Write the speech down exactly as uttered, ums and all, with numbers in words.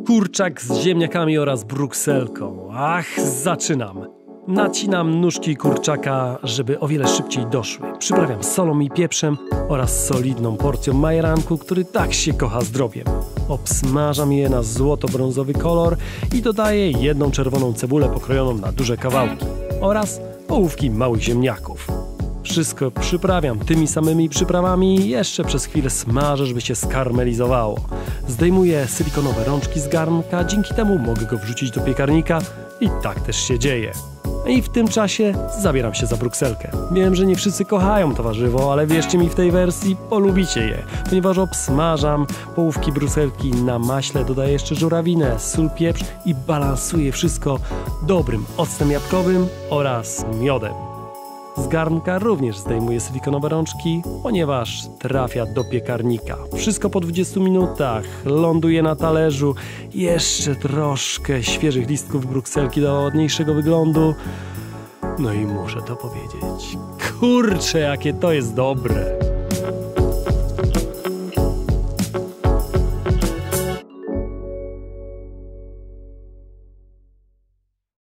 Kurczak z ziemniakami oraz brukselką. Ach, zaczynam. Nacinam nóżki kurczaka, żeby o wiele szybciej doszły. Przyprawiam solą i pieprzem oraz solidną porcją majeranku, który tak się kocha zdrowiem. Obsmażam je na złoto-brązowy kolor i dodaję jedną czerwoną cebulę pokrojoną na duże kawałki oraz połówki małych ziemniaków. Wszystko przyprawiam tymi samymi przyprawami i jeszcze przez chwilę smażę, żeby się skarmelizowało. Zdejmuję silikonowe rączki z garnka, dzięki temu mogę go wrzucić do piekarnika i tak też się dzieje. I w tym czasie zabieram się za brukselkę. Wiem, że nie wszyscy kochają to warzywo, ale wierzcie mi, w tej wersji polubicie je, ponieważ obsmażam połówki brukselki na maśle, dodaję jeszcze żurawinę, sól, pieprz i balansuję wszystko dobrym octem jabłkowym oraz miodem. Z garnka również zdejmuję silikonowe rączki, ponieważ trafia do piekarnika. Wszystko po dwudziestu minutach ląduje na talerzu. Jeszcze troszkę świeżych listków brukselki do ładniejszego wyglądu. No i muszę to powiedzieć. Kurczę, jakie to jest dobre!